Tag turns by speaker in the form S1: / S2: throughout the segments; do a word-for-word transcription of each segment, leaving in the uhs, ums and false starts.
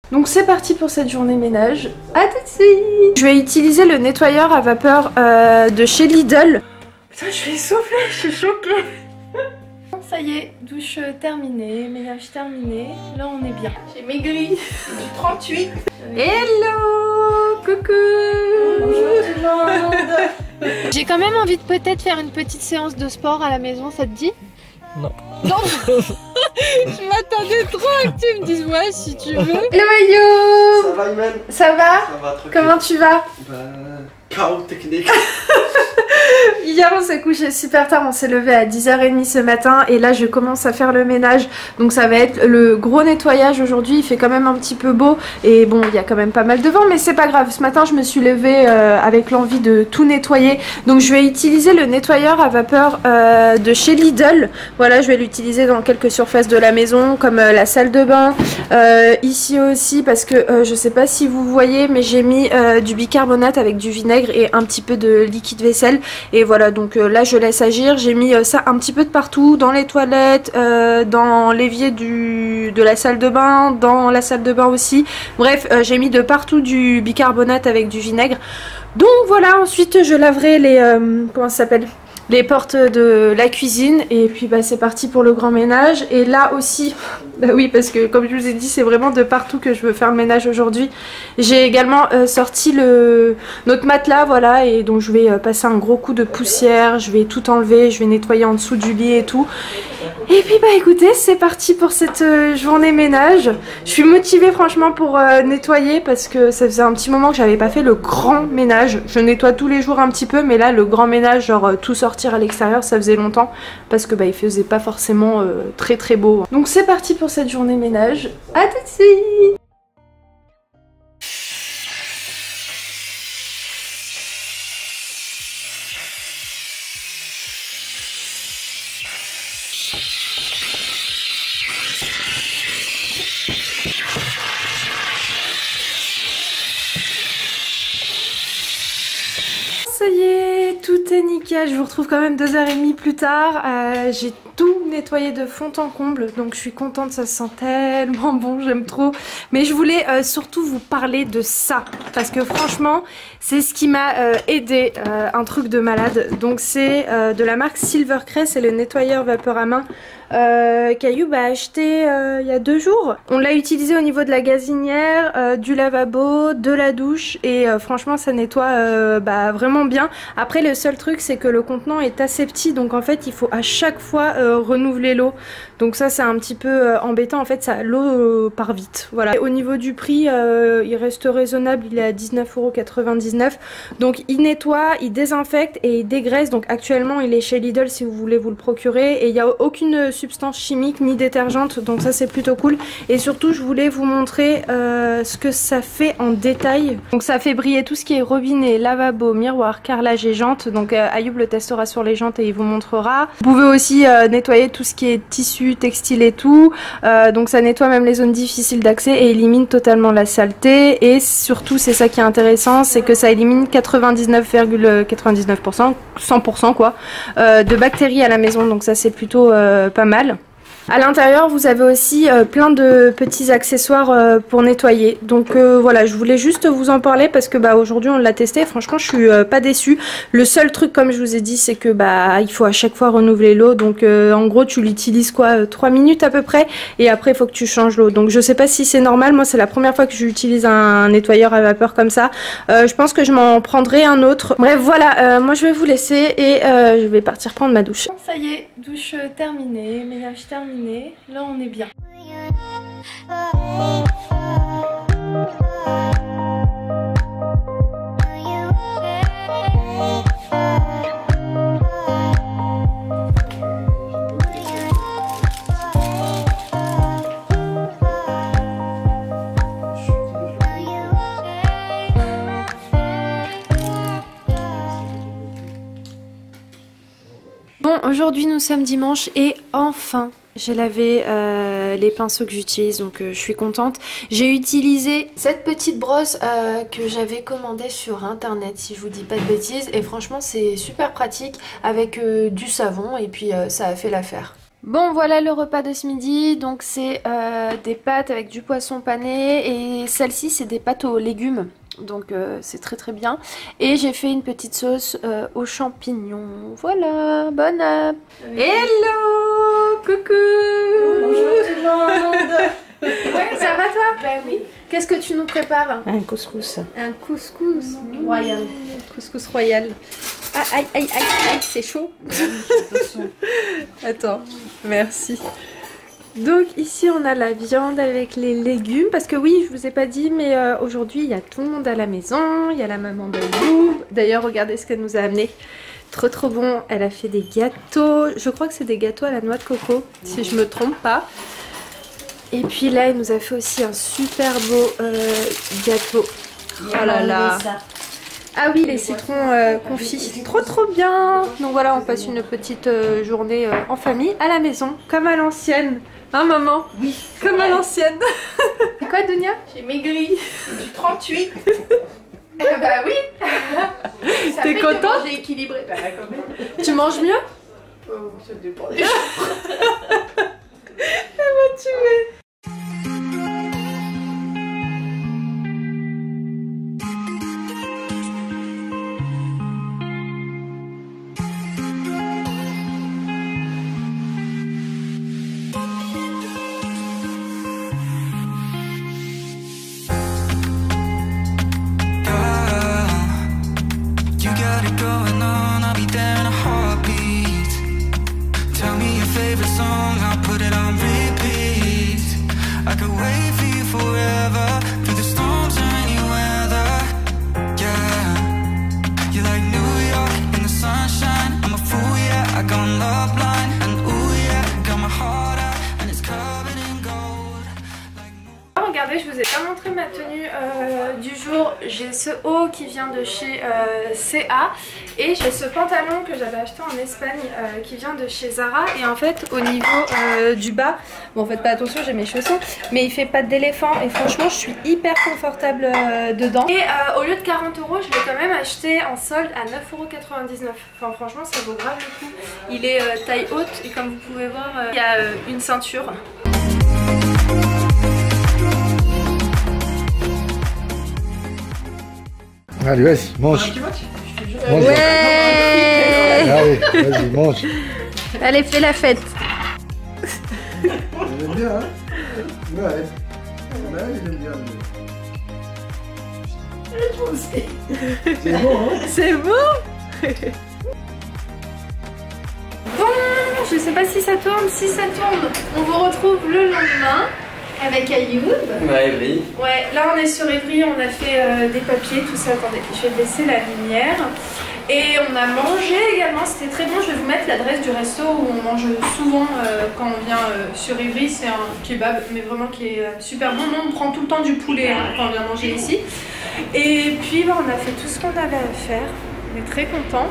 S1: Donc c'est parti pour cette journée ménage. À tout de suite. Je vais utiliser le nettoyeur à vapeur euh, de chez Lidl. Putain, je vais souffler, je suis choquée. Ça y est, douche terminée, ménage terminé. Là on est bien. J'ai maigri. J'ai trente-huit. Hello. Coucou. Bonjour tout le monde. J'ai quand même envie de peut-être faire une petite séance de sport à la maison, ça te dit?
S2: Non.
S1: Non. Je m'attendais trop à que tu me dises ouais si tu veux. Hello Mayo.
S3: Ça va Imen?
S1: Ça va?
S3: Ça va très
S1: Comment tu vas?
S3: Bah... chaos technique.
S1: Hier on s'est couché super tard, on s'est levé à dix heures trente ce matin et là je commence à faire le ménage. Donc ça va être le gros nettoyage aujourd'hui, il fait quand même un petit peu beau et bon il y a quand même pas mal de vent mais c'est pas grave. Ce matin je me suis levée euh, avec l'envie de tout nettoyer. Donc je vais utiliser le nettoyeur à vapeur euh, de chez Lidl. Voilà, je vais l'utiliser dans quelques surfaces de la maison comme euh, la salle de bain, euh, ici aussi parce que euh, je sais pas si vous voyez mais j'ai mis euh, du bicarbonate avec du vinaigre et un petit peu de liquide vaisselle. Et voilà, donc euh, là je laisse agir. J'ai mis euh, ça un petit peu de partout, dans les toilettes, euh, dans l'évier du de la salle de bain, dans la salle de bain aussi. Bref, euh, j'ai mis de partout du bicarbonate avec du vinaigre. Donc voilà, ensuite je laverai les... Euh, comment ça s'appelle ? Les portes de la cuisine et puis bah c'est parti pour le grand ménage. Et là aussi, bah oui parce que comme je vous ai dit c'est vraiment de partout que je veux faire le ménage aujourd'hui. J'ai également euh, sorti le notre matelas, voilà, et donc je vais euh, passer un gros coup de poussière, je vais tout enlever, je vais nettoyer en dessous du lit et tout. Et puis bah écoutez, c'est parti pour cette euh, journée ménage. Je suis motivée franchement pour euh, nettoyer parce que ça faisait un petit moment que j'avais pas fait le grand ménage. Je nettoie tous les jours un petit peu mais là le grand ménage, genre euh, tout sortir à l'extérieur, ça faisait longtemps parce que bah il faisait pas forcément euh, très très beau. Donc c'est parti pour cette journée ménage. À tout de suite. Ça y est, tout est nickel. Je vous retrouve quand même deux heures trente plus tard. Euh, j'ai tout nettoyé de fond en comble, donc je suis contente, ça sent tellement bon, j'aime trop. Mais je voulais euh, surtout vous parler de ça, parce que franchement, c'est ce qui m'a euh, aidé, euh, un truc de malade. Donc c'est euh, de la marque Silvercrest, c'est le nettoyeur vapeur à main. Euh, qu'Ayoub a acheté euh, il y a deux jours. On l'a utilisé au niveau de la gazinière, euh, du lavabo, de la douche et euh, franchement ça nettoie euh, bah, vraiment bien. Après le seul truc c'est que le contenant est assez petit donc en fait il faut à chaque fois euh, renouveler l'eau. Donc ça c'est un petit peu euh, embêtant en fait, ça l'eau euh, part vite. Voilà. Et au niveau du prix euh, il reste raisonnable, il est à dix-neuf euros quatre-vingt-dix-neuf. Donc il nettoie, il désinfecte et il dégraisse. Donc actuellement il est chez Lidl si vous voulez vous le procurer et il n'y a aucune substance chimique ni détergente, donc ça c'est plutôt cool. Et surtout je voulais vous montrer euh, ce que ça fait en détail. Donc ça fait briller tout ce qui est robinet, lavabo, miroir, carrelage et jantes. Donc euh, Ayoub le testera sur les jantes et il vous montrera. Vous pouvez aussi euh, nettoyer tout ce qui est tissu, textile et tout. Euh, donc ça nettoie même les zones difficiles d'accès et élimine totalement la saleté. Et surtout c'est ça qui est intéressant, c'est que ça élimine quatre-vingt-dix-neuf virgule quatre-vingt-dix-neuf pour cent, cent pour cent quoi, euh, de bactéries à la maison. Donc ça c'est plutôt euh, pas mal. À l'intérieur vous avez aussi euh, plein de petits accessoires euh, pour nettoyer. Donc euh, voilà, je voulais juste vous en parler parce que bah aujourd'hui on l'a testé, franchement je suis euh, pas déçue. Le seul truc comme je vous ai dit c'est que bah il faut à chaque fois renouveler l'eau. Donc euh, en gros tu l'utilises quoi, euh, trois minutes à peu près et après il faut que tu changes l'eau. Donc je sais pas si c'est normal, moi c'est la première fois que j'utilise un nettoyeur à vapeur comme ça. Euh, je pense que je m'en prendrai un autre. Bref voilà, euh, moi je vais vous laisser et euh, je vais partir prendre ma douche. Ça y est, douche terminée, ménage terminé. Là on est bien. Bon, aujourd'hui nous sommes dimanche et enfin j'ai lavé euh, les pinceaux que j'utilise, donc euh, je suis contente. J'ai utilisé cette petite brosse euh, que j'avais commandée sur internet si je vous dis pas de bêtises et franchement c'est super pratique avec euh, du savon et puis euh, ça a fait l'affaire. Bon, voilà le repas de ce midi. Donc c'est euh, des pâtes avec du poisson pané et celle-ci c'est des pâtes aux légumes. Donc euh, c'est très très bien. Et j'ai fait une petite sauce euh, aux champignons. Voilà, bonne app. Hello, coucou.
S2: Bonjour tout le monde.
S1: Ouais, ça va toi?
S2: Bah oui.
S1: Qu'est-ce que tu nous prépares?
S2: Un couscous.
S1: Un couscous
S2: Royal.
S1: Couscous royal. Ah, aïe, aïe, aïe, aïe, c'est chaud. Attends, merci. Donc ici on a la viande avec les légumes. Parce que oui, je vous ai pas dit, mais euh, aujourd'hui il y a tout le monde à la maison. Il y a la maman de Lou. D'ailleurs, regardez ce qu'elle nous a amené. Trop trop bon. Elle a fait des gâteaux. Je crois que c'est des gâteaux à la noix de coco, si je me trompe pas. Et puis là, elle nous a fait aussi un super beau euh, gâteau. Oh là là. Ah oui, les citrons euh, confits. Trop trop bien. Donc voilà, on passe une petite euh, journée euh, en famille, à la maison, comme à l'ancienne. Hein maman?
S2: Oui.
S1: Comme à l'ancienne. Quoi Dunia?
S2: J'ai maigri. J'ai trente-huit.
S1: Eh bah oui. T'es contente?
S2: J'ai équilibré. Bah, quand même.
S1: Tu manges mieux?
S2: Oh, ça dépend des jours.
S1: Elle m'a tuée. Regardez, je vous ai pas montré ma tenue euh, du jour. J'ai ce haut qui vient de chez euh, C A et j'ai ce pantalon que j'avais acheté en Espagne euh, qui vient de chez Zara. Et en fait au niveau euh, du bas, bon faites pas attention, j'ai mes chaussons, mais il fait patte d'éléphant et franchement je suis hyper confortable euh, dedans. Et euh, au lieu de quarante euros, je l'ai quand même acheté en solde à neuf euros quatre-vingt-dix-neuf. Enfin franchement ça vaut grave le coup. Il est euh, taille haute et comme vous pouvez voir euh, il y a euh, une ceinture.
S4: Allez, vas-y, mange. mange
S1: Ouais.
S4: Allez, vas-y, mange.
S1: Allez, fais la fête.
S3: Il aime bien, hein? Ouais. Ouais, il aime bien. C'est bon, hein?
S1: C'est bon. Bon, je sais pas si ça tourne. Si ça tourne, on vous retrouve le lendemain avec Ayoub.
S3: Ouais, oui.
S1: Ouais, là on est sur Évry, on a fait euh, des papiers, tout ça. Attendez, je vais baisser la lumière. Et on a mangé également, c'était très bon. Je vais vous mettre l'adresse du resto où on mange souvent euh, quand on vient euh, sur Évry. C'est un kebab, mais vraiment qui est euh, super bon. Nous on prend tout le temps du poulet hein, quand on vient manger ici. Et puis bah, on a fait tout ce qu'on avait à faire. On est très contents.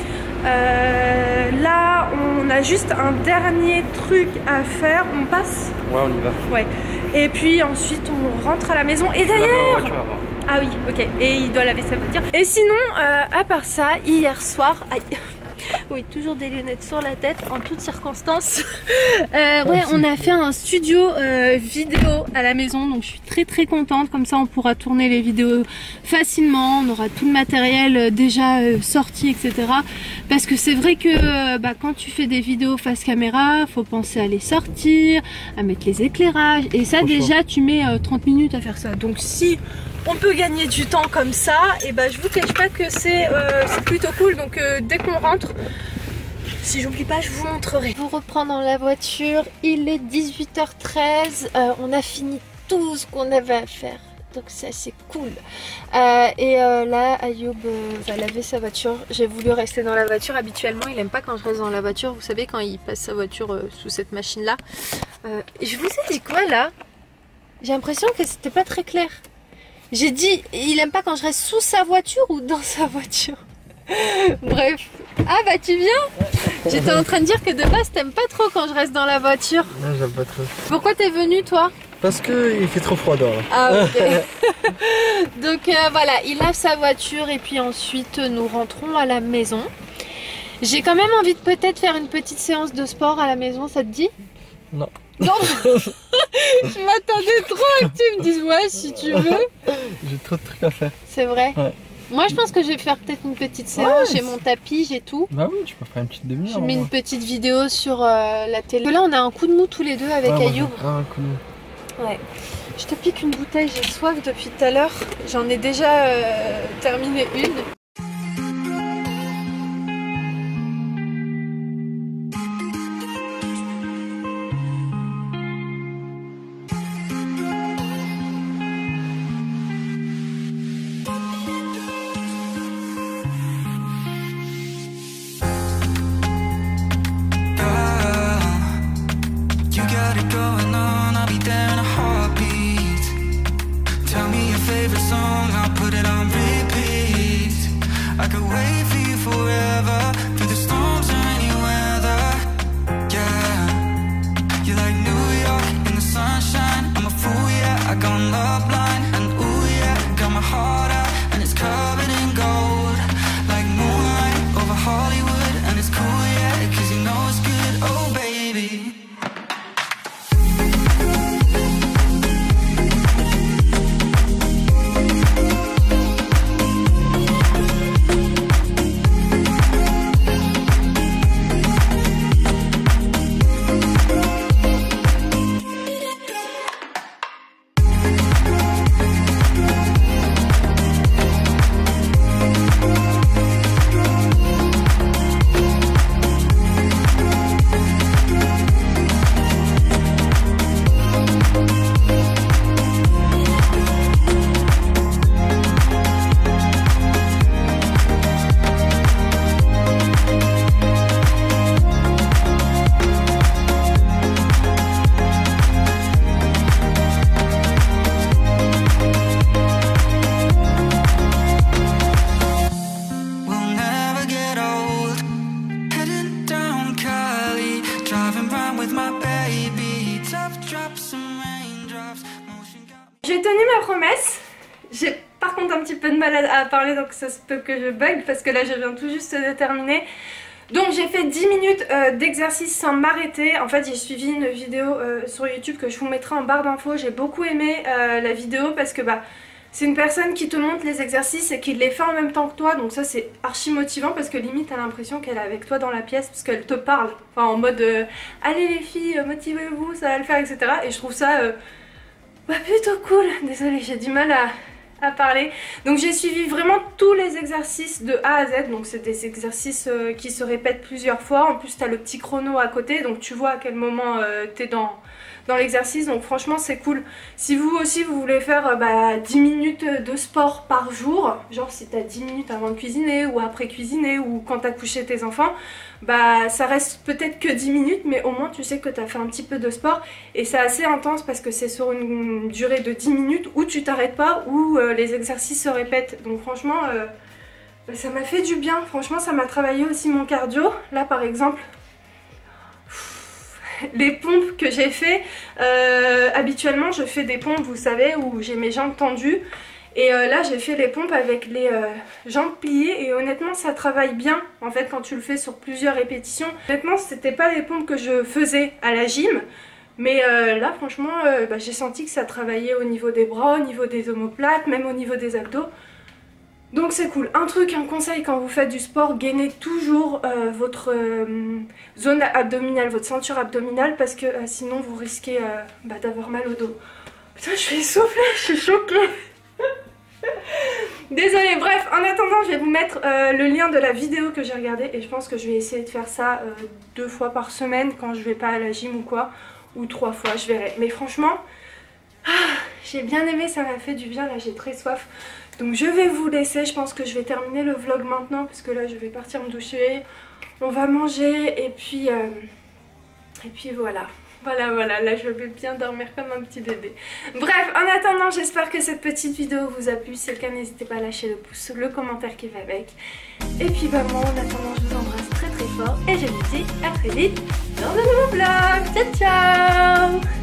S1: Euh, là on a juste un dernier truc à faire. On passe?
S3: Ouais, on y va.
S1: Ouais. Et puis ensuite on rentre à la maison. Et d'ailleurs... Ah oui, ok. Et il doit laver sa voiture. Et sinon, euh, à part ça, hier soir... Aïe. Oui, toujours des lunettes sur la tête en toutes circonstances. euh, ouais, on a fait un studio euh, vidéo à la maison, donc je suis très très contente. Comme ça, on pourra tourner les vidéos facilement. On aura tout le matériel euh, déjà euh, sorti, et cetera. Parce que c'est vrai que euh, bah, quand tu fais des vidéos face caméra, faut penser à les sortir, à mettre les éclairages. Et ça, déjà, tu mets euh, trente minutes à faire ça. Donc si on peut gagner du temps comme ça, et ben je vous cache pas que c'est euh, plutôt cool. Donc euh, dès qu'on rentre, si j'oublie pas, je vous montrerai. On reprend dans la voiture, il est dix-huit heures treize, euh, on a fini tout ce qu'on avait à faire. Donc ça c'est cool. Euh, et euh, là Ayoub euh, va laver sa voiture. J'ai voulu rester dans la voiture. Habituellement il aime pas quand je reste dans la voiture. Vous savez quand il passe sa voiture euh, sous cette machine là. Euh, je vous ai dit quoi là? J'ai l'impression que c'était pas très clair. J'ai dit, il aime pas quand je reste sous sa voiture ou dans sa voiture. Bref. Ah bah tu viens? J'étais en train de dire que de base t'aimes pas trop quand je reste dans la voiture.
S3: Non, j'aime pas trop.
S1: Pourquoi t'es venu toi?
S3: Parce que il fait trop froid dehors.
S1: Ah ok. Donc euh, voilà, il lave sa voiture et puis ensuite nous rentrons à la maison. J'ai quand même envie de peut-être faire une petite séance de sport à la maison, ça te dit?
S5: Non.
S1: Non. Je m'attendais trop à que tu me dises ouais si tu veux.
S5: J'ai trop de trucs à faire.
S1: C'est vrai.
S5: Ouais.
S1: Moi je pense que je vais faire peut-être une petite séance, j'ai mon tapis, j'ai tout.
S5: Bah oui, tu peux faire une petite demi-heure.
S1: Je mets une petite vidéo sur euh, la télé. Là on a un coup de mou tous les deux avec
S5: ah,
S1: Ayoub.
S5: Ah, un coup de mou.
S1: Ouais. Je te pique une bouteille, j'ai soif depuis tout à l'heure. J'en ai déjà euh, terminé une. J'ai tenu ma promesse. J'ai par contre un petit peu de mal à, à parler, donc ça se peut que je bug parce que là je viens tout juste de terminer. Donc j'ai fait dix minutes euh, d'exercice sans m'arrêter. En fait j'ai suivi une vidéo euh, sur YouTube que je vous mettrai en barre d'infos. J'ai beaucoup aimé euh, la vidéo parce que bah c'est une personne qui te montre les exercices et qui les fait en même temps que toi. Donc ça c'est archi motivant parce que limite t'as l'impression qu'elle est avec toi dans la pièce parce qu'elle te parle. Enfin en mode euh, allez les filles, motivez-vous, ça va le faire, et cetera. Et je trouve ça euh, bah, plutôt cool. Désolée, j'ai du mal à... à parler. Donc j'ai suivi vraiment tous les exercices de A à Z, donc c'est des exercices euh, qui se répètent plusieurs fois. En plus tu as le petit chrono à côté, donc tu vois à quel moment euh, tu es dans, dans l'exercice, donc franchement c'est cool. Si vous aussi vous voulez faire euh, bah, dix minutes de sport par jour, genre si tu as dix minutes avant de cuisiner ou après cuisiner ou quand tu as couché tes enfants, bah ça reste peut-être que dix minutes, mais au moins tu sais que tu as fait un petit peu de sport. Et c'est assez intense parce que c'est sur une durée de dix minutes où tu t'arrêtes pas, où euh, les exercices se répètent. Donc franchement euh, bah, ça m'a fait du bien. Franchement ça m'a travaillé aussi mon cardio. Là par exemple les pompes que j'ai fait, euh, habituellement je fais des pompes, vous savez, où j'ai mes jambes tendues. Et euh, là j'ai fait les pompes avec les euh, jambes pliées et honnêtement ça travaille bien en fait quand tu le fais sur plusieurs répétitions. Honnêtement c'était pas les pompes que je faisais à la gym, mais euh, là franchement euh, bah, j'ai senti que ça travaillait au niveau des bras, au niveau des omoplates, même au niveau des abdos. Donc c'est cool. Un truc, un conseil quand vous faites du sport, gainez toujours euh, votre euh, zone abdominale, votre ceinture abdominale, parce que euh, sinon vous risquez euh, bah, d'avoir mal au dos. Putain je suis essoufflée, je suis choquée. Désolée, bref, en attendant je vais vous mettre euh, le lien de la vidéo que j'ai regardée et je pense que je vais essayer de faire ça euh, deux fois par semaine quand je vais pas à la gym ou quoi, ou trois fois, je verrai. Mais franchement, ah, j'ai bien aimé, ça m'a fait du bien, là j'ai très soif. Donc je vais vous laisser, je pense que je vais terminer le vlog maintenant parce que là je vais partir me doucher, on va manger et puis, euh, et puis voilà. Voilà, voilà, là je vais bien dormir comme un petit bébé. Bref, en attendant, j'espère que cette petite vidéo vous a plu. Si c'est le cas, n'hésitez pas à lâcher le pouce, le commentaire qui va avec. Et puis bah moi, en attendant, je vous embrasse très très fort. Et je vous dis à très vite dans un nouveau vlog. Ciao, ciao!